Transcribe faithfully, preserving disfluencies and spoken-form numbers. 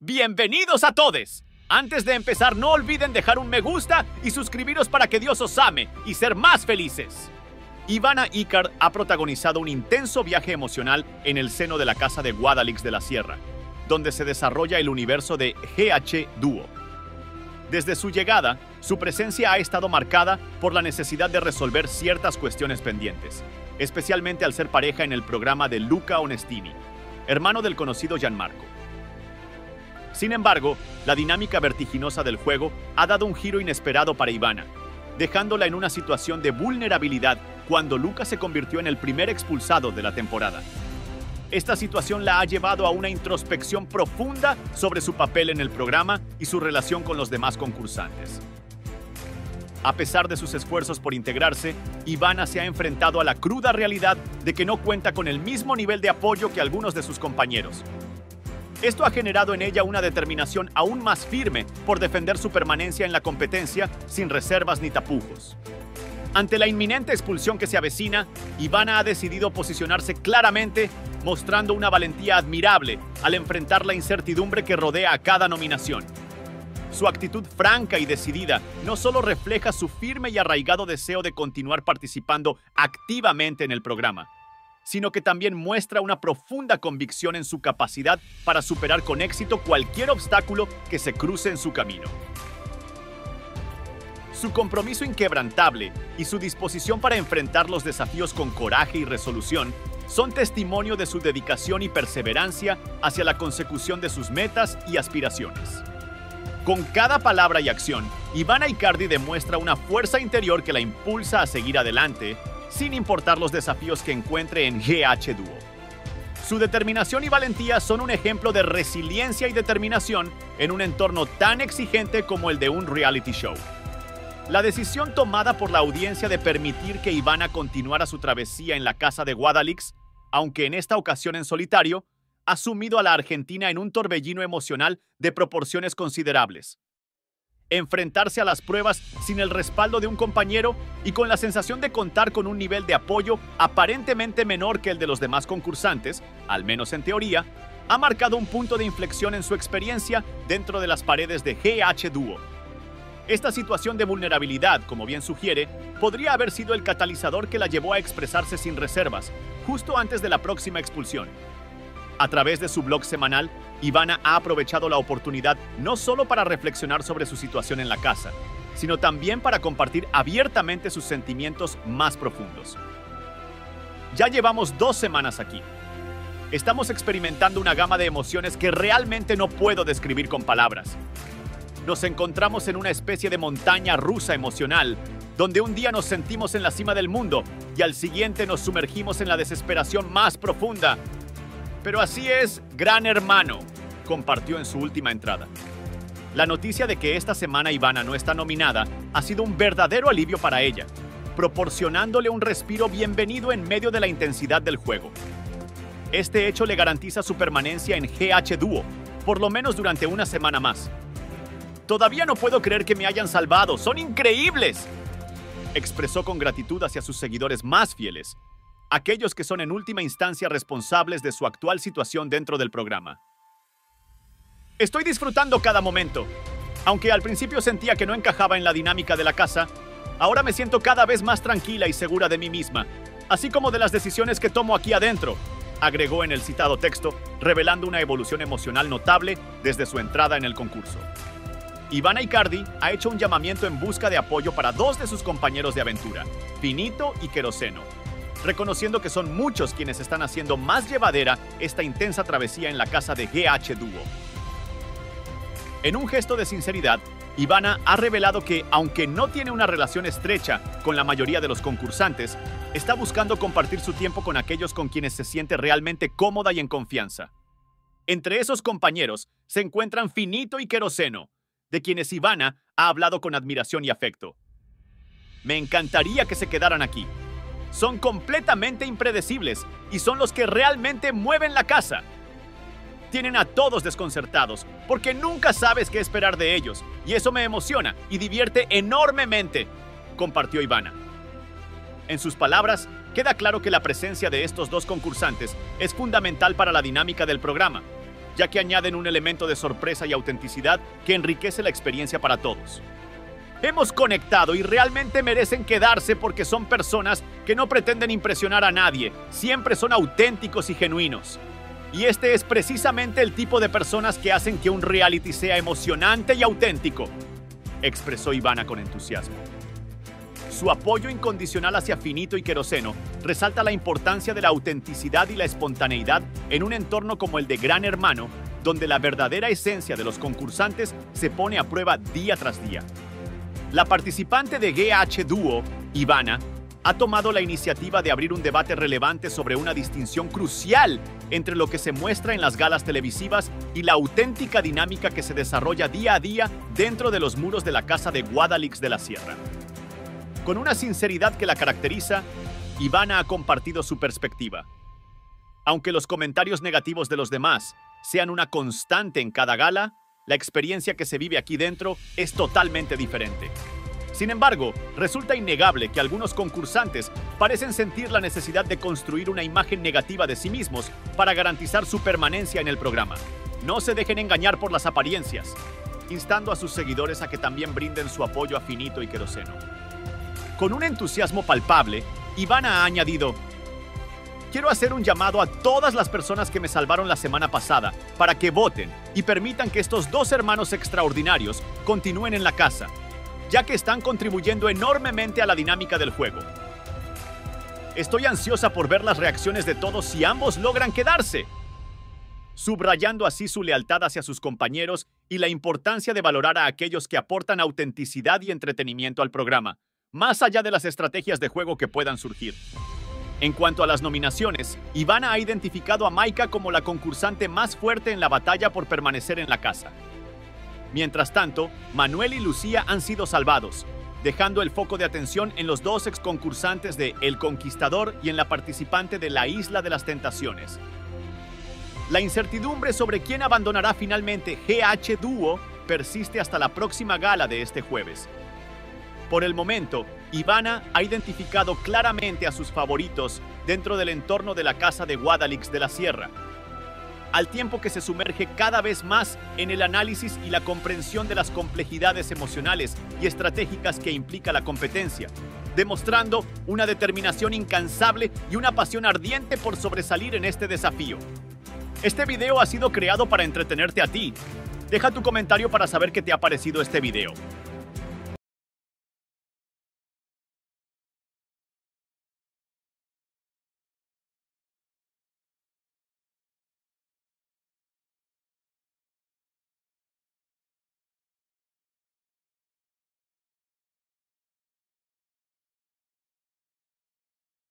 ¡Bienvenidos a todos! Antes de empezar, no olviden dejar un me gusta y suscribiros para que Dios os ame y ser más felices. Ivana Icard ha protagonizado un intenso viaje emocional en el seno de la casa de Guadalix de la Sierra, donde se desarrolla el universo de G H Duo. Desde su llegada, su presencia ha estado marcada por la necesidad de resolver ciertas cuestiones pendientes, especialmente al ser pareja en el programa de Luca Onestini, hermano del conocido Gianmarco. Sin embargo, la dinámica vertiginosa del juego ha dado un giro inesperado para Ivana, dejándola en una situación de vulnerabilidad cuando Luca se convirtió en el primer expulsado de la temporada. Esta situación la ha llevado a una introspección profunda sobre su papel en el programa y su relación con los demás concursantes. A pesar de sus esfuerzos por integrarse, Ivana se ha enfrentado a la cruda realidad de que no cuenta con el mismo nivel de apoyo que algunos de sus compañeros. Esto ha generado en ella una determinación aún más firme por defender su permanencia en la competencia sin reservas ni tapujos. Ante la inminente expulsión que se avecina, Ivana ha decidido posicionarse claramente, mostrando una valentía admirable al enfrentar la incertidumbre que rodea a cada nominación. Su actitud franca y decidida no solo refleja su firme y arraigado deseo de continuar participando activamente en el programa, sino que también muestra una profunda convicción en su capacidad para superar con éxito cualquier obstáculo que se cruce en su camino. Su compromiso inquebrantable y su disposición para enfrentar los desafíos con coraje y resolución son testimonio de su dedicación y perseverancia hacia la consecución de sus metas y aspiraciones. Con cada palabra y acción, Ivana Icardi demuestra una fuerza interior que la impulsa a seguir adelante, sin importar los desafíos que encuentre en G H Duo. Su determinación y valentía son un ejemplo de resiliencia y determinación en un entorno tan exigente como el de un reality show. La decisión tomada por la audiencia de permitir que Ivana continuara su travesía en la casa de Guadalix, aunque en esta ocasión en solitario, ha sumido a la Argentina en un torbellino emocional de proporciones considerables. Enfrentarse a las pruebas sin el respaldo de un compañero y con la sensación de contar con un nivel de apoyo aparentemente menor que el de los demás concursantes, al menos en teoría, ha marcado un punto de inflexión en su experiencia dentro de las paredes de G H Duo. Esta situación de vulnerabilidad, como bien sugiere, podría haber sido el catalizador que la llevó a expresarse sin reservas, justo antes de la próxima expulsión. A través de su blog semanal, Ivana ha aprovechado la oportunidad no solo para reflexionar sobre su situación en la casa, sino también para compartir abiertamente sus sentimientos más profundos. Ya llevamos dos semanas aquí. Estamos experimentando una gama de emociones que realmente no puedo describir con palabras. Nos encontramos en una especie de montaña rusa emocional, donde un día nos sentimos en la cima del mundo y al siguiente nos sumergimos en la desesperación más profunda. Pero así es, Gran Hermano, compartió en su última entrada. La noticia de que esta semana Ivana no está nominada ha sido un verdadero alivio para ella, proporcionándole un respiro bienvenido en medio de la intensidad del juego. Este hecho le garantiza su permanencia en G H Duo, por lo menos durante una semana más. «Todavía no puedo creer que me hayan salvado, ¡son increíbles!», expresó con gratitud hacia sus seguidores más fieles, aquellos que son en última instancia responsables de su actual situación dentro del programa. «Estoy disfrutando cada momento. Aunque al principio sentía que no encajaba en la dinámica de la casa, ahora me siento cada vez más tranquila y segura de mí misma, así como de las decisiones que tomo aquí adentro», agregó en el citado texto, revelando una evolución emocional notable desde su entrada en el concurso. Ivana Icardi ha hecho un llamamiento en busca de apoyo para dos de sus compañeros de aventura, Finito y Queroseno, reconociendo que son muchos quienes están haciendo más llevadera esta intensa travesía en la casa de G H Duo. En un gesto de sinceridad, Ivana ha revelado que, aunque no tiene una relación estrecha con la mayoría de los concursantes, está buscando compartir su tiempo con aquellos con quienes se siente realmente cómoda y en confianza. Entre esos compañeros se encuentran Finito y Queroseno, de quienes Ivana ha hablado con admiración y afecto. «Me encantaría que se quedaran aquí. Son completamente impredecibles y son los que realmente mueven la casa. Tienen a todos desconcertados porque nunca sabes qué esperar de ellos y eso me emociona y divierte enormemente», compartió Ivana. En sus palabras, queda claro que la presencia de estos dos concursantes es fundamental para la dinámica del programa, ya que añaden un elemento de sorpresa y autenticidad que enriquece la experiencia para todos. Hemos conectado y realmente merecen quedarse porque son personas que no pretenden impresionar a nadie, siempre son auténticos y genuinos. Y este es precisamente el tipo de personas que hacen que un reality sea emocionante y auténtico, expresó Ivana con entusiasmo. Su apoyo incondicional hacia Finito y Queroseno resalta la importancia de la autenticidad y la espontaneidad en un entorno como el de Gran Hermano, donde la verdadera esencia de los concursantes se pone a prueba día tras día. La participante de G H Duo, Ivana, ha tomado la iniciativa de abrir un debate relevante sobre una distinción crucial entre lo que se muestra en las galas televisivas y la auténtica dinámica que se desarrolla día a día dentro de los muros de la casa de Guadalix de la Sierra. Con una sinceridad que la caracteriza, Ivana ha compartido su perspectiva. Aunque los comentarios negativos de los demás sean una constante en cada gala, la experiencia que se vive aquí dentro es totalmente diferente. Sin embargo, resulta innegable que algunos concursantes parecen sentir la necesidad de construir una imagen negativa de sí mismos para garantizar su permanencia en el programa. No se dejen engañar por las apariencias, instando a sus seguidores a que también brinden su apoyo a Finito y Queroseno. Con un entusiasmo palpable, Ivana ha añadido: quiero hacer un llamado a todas las personas que me salvaron la semana pasada para que voten y permitan que estos dos hermanos extraordinarios continúen en la casa, ya que están contribuyendo enormemente a la dinámica del juego. Estoy ansiosa por ver las reacciones de todos si ambos logran quedarse, subrayando así su lealtad hacia sus compañeros y la importancia de valorar a aquellos que aportan autenticidad y entretenimiento al programa, más allá de las estrategias de juego que puedan surgir. En cuanto a las nominaciones, Ivana ha identificado a Maika como la concursante más fuerte en la batalla por permanecer en la casa. Mientras tanto, Manuel y Lucía han sido salvados, dejando el foco de atención en los dos ex concursantes de El Conquistador y en la participante de La Isla de las Tentaciones. La incertidumbre sobre quién abandonará finalmente G H Duo persiste hasta la próxima gala de este jueves. Por el momento, Ivana ha identificado claramente a sus favoritos dentro del entorno de la casa de Guadalix de la Sierra, al tiempo que se sumerge cada vez más en el análisis y la comprensión de las complejidades emocionales y estratégicas que implica la competencia, demostrando una determinación incansable y una pasión ardiente por sobresalir en este desafío. Este video ha sido creado para entretenerte a ti. Deja tu comentario para saber qué te ha parecido este video.